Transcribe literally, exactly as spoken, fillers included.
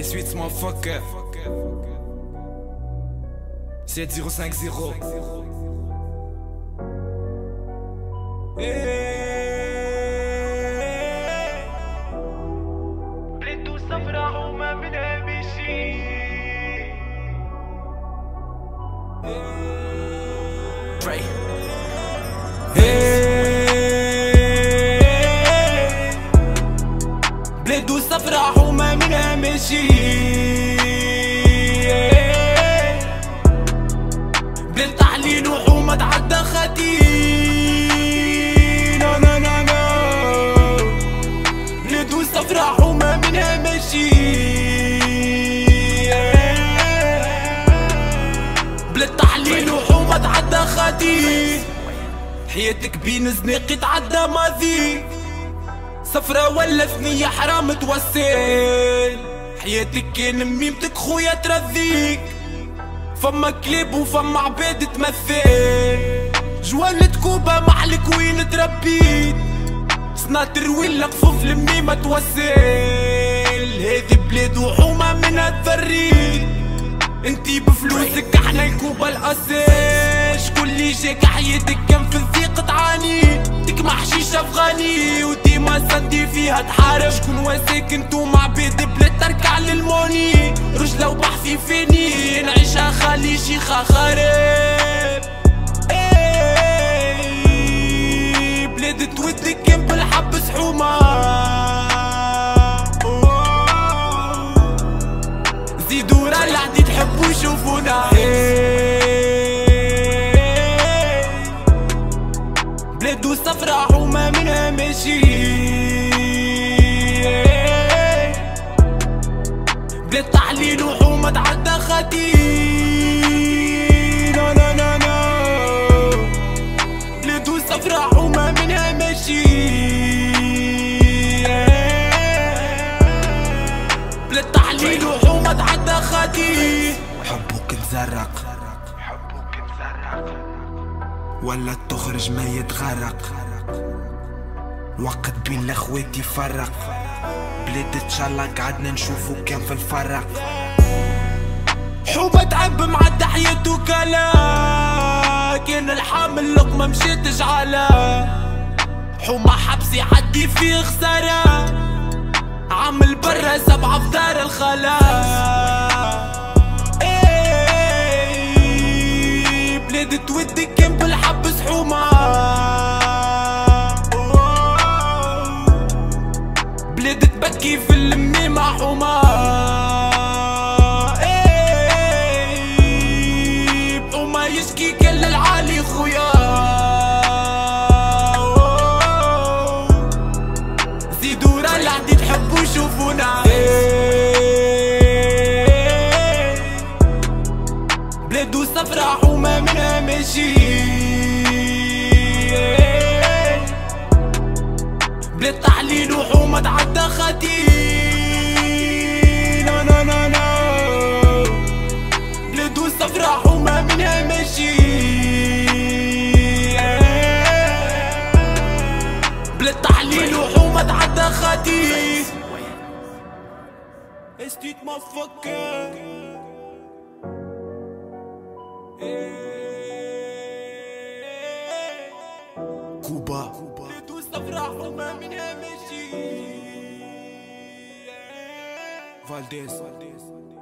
Hey, suite motherfucker. sept zéro cinq zéro. بلدو صفرا وما منها بشي. بلدو صفرا وما منها ماشي. بلاد تحليل وحومة تعدى خاتي. نا نا نا نا بلدو صفرا وما منها ماشي. بلاد تحليل وحومة تعدى خاتي. حياتك بين زناقي تعدى ماضي. صفرا ولا ثنية حرام توسل. حياتك كان ميمتك خويا ترذيك. فما كلاب وفما عباد تمثل. جوالة كوبا محلك وين تربيت. سناتر ولا قفوف الميمة توسل. هذي بلاد وحومة منها تفريت. انتي بفلوسك احنا الكوبا الاساس. شكون اللي جاك حياتك كان في الضيق تعاني. تكمع حشيش افغاني وديما سندي فيها تحارب. شكون واساك انتو مع عباد بلاد تركع للموني. رجلة وبحثي فيني نعيشها خالي شيخة خارب. ايه بلاد تودك كان بالحبس حومة. زيدو راه العديد تحبو يشوفونا. بلادو صفرا حومة منها ماشي. بلاد تحليل وحومة تعدى خاتي. نا نا نا نا بلادو صفرا حومة منها ماشي. بلاد تحليل وحومة تعدى خاتي. حبك نزرق حبك نزرق ولا تخرج ما يتغرق. الوقت بين الاخوات يفرق. بلاد تشالا قعدنا نشوفو كان في الفرق. حومة تعب معدى حياته كلا. كان الحامل لقمة مشيت جعالة. حومة حبس يعدي فيه خسارة. عامل برا سبعة في دار الخلا. ايه بلاد تودك كان بالحبس حومة. بلاد تبكي في الميمة حومة. ايه بحومة يشكي كل العالي خويا. زيدو راه العديد تحبو يشوفونا. بلادو صفرا حومة منها ماشي. بلاد تحليل وحومة تعدى خاتي. نا نا نا نا بلادو صفرا حومة منها ماشي. بلاد تحليل وحومة تعدى خاتي. استيت مفكر كوبا بلادو صفرا حومة منها ماشي. فالديز